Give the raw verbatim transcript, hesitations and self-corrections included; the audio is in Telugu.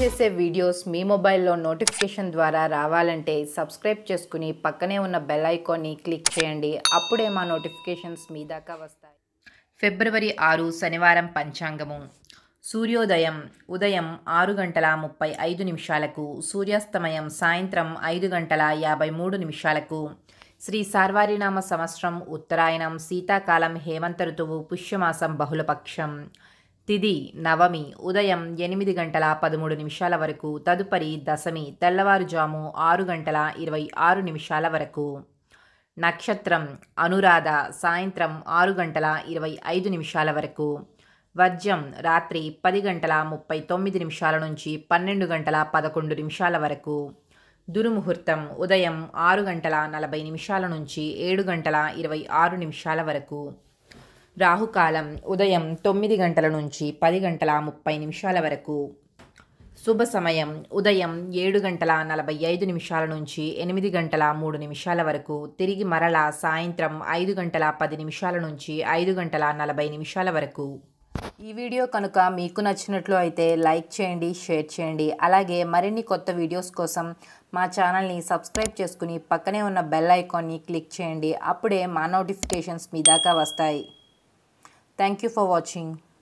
చేసే వీడియోస్ మీ మొబైల్లో నోటిఫికేషన్ ద్వారా రావాలంటే సబ్స్క్రైబ్ చేసుకుని పక్కనే ఉన్న బెల్ ఐకాన్ని క్లిక్ చేయండి. అప్పుడే మా నోటిఫికేషన్స్ మీ దాకా వస్తాయి. ఫిబ్రవరి ఆరు శనివారం పంచాంగము. సూర్యోదయం ఉదయం ఆరు గంటల ముప్పై ఐదు నిమిషాలకు, సూర్యాస్తమయం సాయంత్రం ఐదు గంటల యాభై మూడు నిమిషాలకు. శ్రీ సార్వరినామ సంవత్సరం ఉత్తరాయణం, శీతాకాలం, హేమంత ఋతువు, పుష్యమాసం, బహుళపక్షం. తిథి నవమి ఉదయం ఎనిమిది గంటల పదమూడు నిమిషాల వరకు, తదుపరి దశమి తెల్లవారుజాము ఆరు గంటల ఇరవై ఆరు నిమిషాల వరకు. నక్షత్రం అనురాధ సాయంత్రం ఆరు గంటల ఇరవై ఐదు నిమిషాల వరకు. వర్జ్యం రాత్రి పది గంటల ముప్పై తొమ్మిది నిమిషాల నుంచి పన్నెండు గంటల పదకొండు నిమిషాల వరకు. దుర్ముహూర్తం ఉదయం ఆరు గంటల నలభై నిమిషాల నుంచి ఏడు గంటల ఇరవై ఆరు నిమిషాల వరకు. రాహుకాలం ఉదయం తొమ్మిది గంటల నుంచి పది గంటల ముప్పై నిమిషాల వరకు. శుభ సమయం ఉదయం ఏడు గంటల నలభై ఐదు నిమిషాల నుంచి ఎనిమిది గంటల మూడు నిమిషాల వరకు. తిరిగి మరల సాయంత్రం ఐదు గంటల పది నిమిషాల నుంచి ఐదు గంటల నలభై నిమిషాల వరకు. ఈ వీడియో కనుక మీకు నచ్చినట్లు అయితే లైక్ చేయండి, షేర్ చేయండి. అలాగే మరిన్ని కొత్త వీడియోస్ కోసం మా ఛానల్ని సబ్స్క్రైబ్ చేసుకుని పక్కనే ఉన్న బెల్ ఐకాన్ని క్లిక్ చేయండి. అప్పుడే మా నోటిఫికేషన్స్ మీ దాకా వస్తాయి. Thank you for watching.